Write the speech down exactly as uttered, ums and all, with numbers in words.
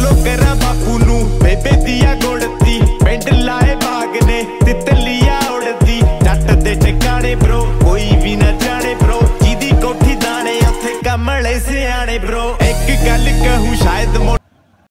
follow करा बापू नू बेबे दिया गोड़ती पिंड लाए बाग ने तितलिया उड़ती जट दे ठिकाने ब्रो कोई भी ना जाने ब्रो जिदी कोठी दाने उत्थे कमले सियाने ब्रो एक गल कहूं शायद